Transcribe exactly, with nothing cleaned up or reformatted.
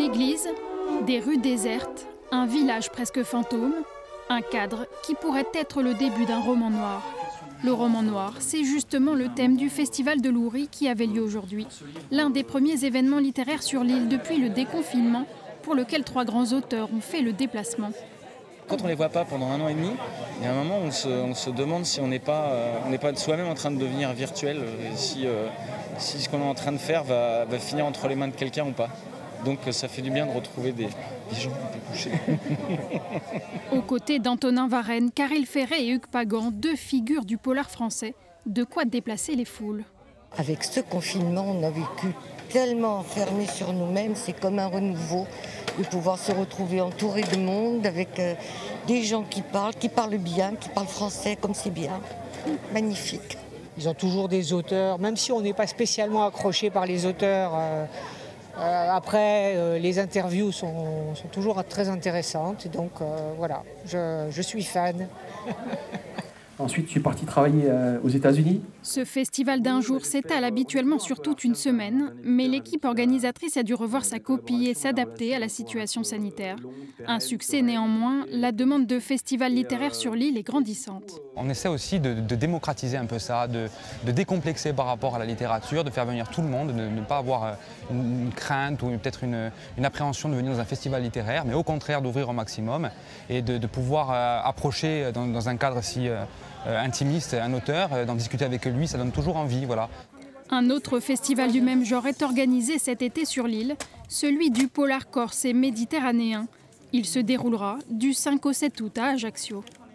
église, des rues désertes, un village presque fantôme, un cadre qui pourrait être le début d'un roman noir. Le roman noir, c'est justement le thème du festival de Louris qui avait lieu aujourd'hui. L'un des premiers événements littéraires sur l'île depuis le déconfinement, pour lequel trois grands auteurs ont fait le déplacement. Quand on ne les voit pas pendant un an et demi, il y a un moment où on se, on se demande si on n'est pas, euh, on n'est pas soi-même en train de devenir virtuel, et si, euh, si ce qu'on est en train de faire va, va finir entre les mains de quelqu'un ou pas. Donc ça fait du bien de retrouver des, des gens un peu couchés. Aux côtés d'Antonin Varenne, Caril Ferret et Hugues Pagan, deux figures du polar français, de quoi déplacer les foules. Avec ce confinement, on a vécu tellement enfermés sur nous-mêmes, c'est comme un renouveau de pouvoir se retrouver entouré de monde avec euh, des gens qui parlent, qui parlent bien, qui parlent français comme c'est bien. Magnifique. Ils ont toujours des auteurs, même si on n'est pas spécialement accroché par les auteurs. Euh, euh, après, euh, les interviews sont, sont toujours très intéressantes. Et donc euh, voilà, je, je suis fan. Ensuite, je suis parti travailler euh, aux États-Unis. Ce festival d'un jour s'étale habituellement sur toute une semaine, mais l'équipe organisatrice a dû revoir sa copie et s'adapter à la situation sanitaire. Un succès néanmoins, la demande de festivals littéraires sur l'île est grandissante. On essaie aussi de, de démocratiser un peu ça, de, de décomplexer par rapport à la littérature, de faire venir tout le monde, de ne pas avoir une, une crainte ou peut-être une, une appréhension de venir dans un festival littéraire, mais au contraire d'ouvrir au maximum et de, de pouvoir euh, approcher dans, dans un cadre si euh, Euh, intimiste, un auteur, euh, d'en discuter avec lui, ça donne toujours envie. Voilà. Un autre festival du même genre est organisé cet été sur l'île, celui du polar corse et méditerranéen. Il se déroulera du cinq au sept août à Ajaccio.